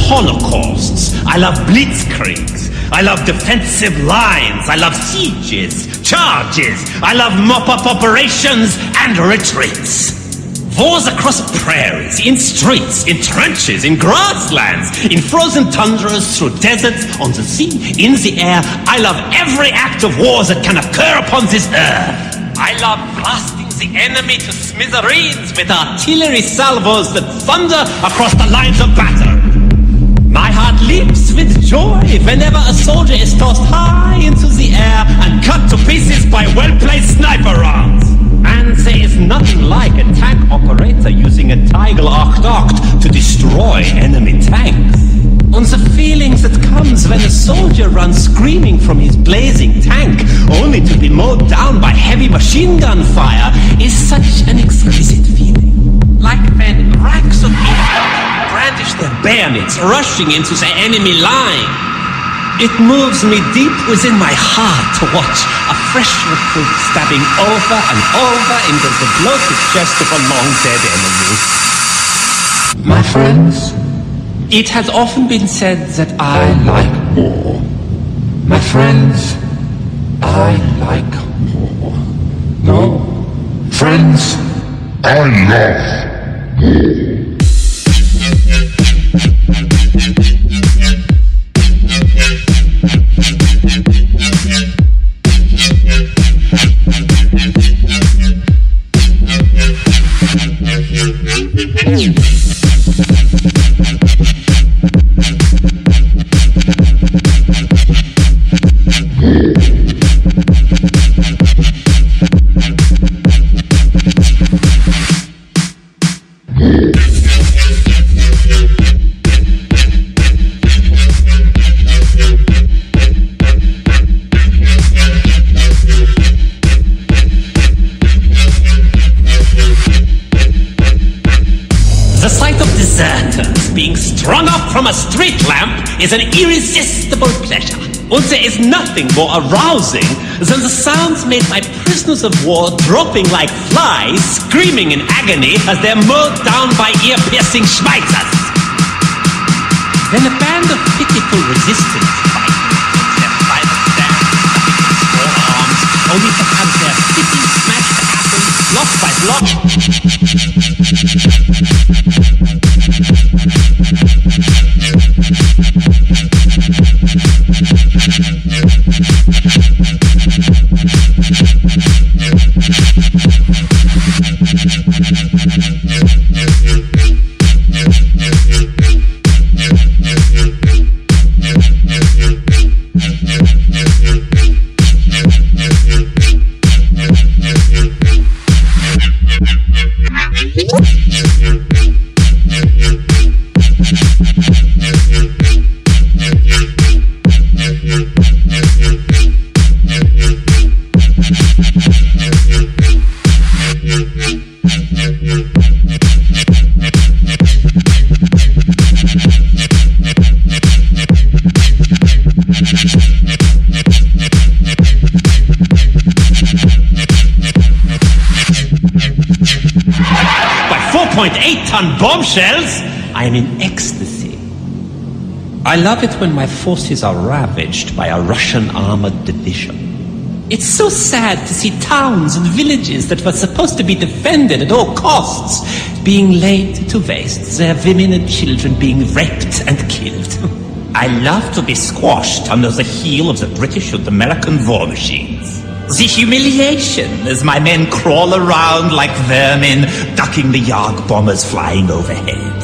holocausts. I love blitzkriegs. I love defensive lines. I love sieges, charges. I love mop-up operations and retreats. Wars across prairies, in streets, in trenches, in grasslands, in frozen tundras, through deserts, on the sea, in the air. I love every act of war that can occur upon this earth. I love blasting the enemy to smithereens with artillery salvos that thunder across the lines of battle. My heart leaps with joy whenever a soldier is tossed high into the air and cut to pieces by well-placed sniper rounds. And there is nothing like a tank operator using a Tigel 8-8 to destroy enemy tanks. And the feeling that comes when a soldier runs screaming from his blazing tank, only to be mowed down by heavy machine gun fire, is such an exquisite feeling. Like when racks of people brandish their bayonets, rushing into the enemy line. It moves me deep within my heart to watch a fresh recruit stabbing over and over into the bloated chest of a long-dead enemy. My friends, it has often been said that I like war. My friends, I like war. No, friends, I love war. The sight of deserters being strung up from a street lamp is an irresistible pleasure. And there is nothing more arousing than the sounds made by prisoners of war dropping like flies, screaming in agony as they're mowed down by ear-piercing Schweizers. Then a band of pitiful resistance fighters takes their private stand, stuffing their small arms, only to have their city smashed to atoms, block by block. By 4.8-ton bombshells, I am in ecstasy. I love it when my forces are ravaged by a Russian armored division. It's so sad to see towns and villages that were supposed to be defended at all costs being laid to waste, their women and children being raped and killed. I love to be squashed under the heel of the British and American war machines. The humiliation as my men crawl around like vermin, ducking the Yarg bombers flying overhead.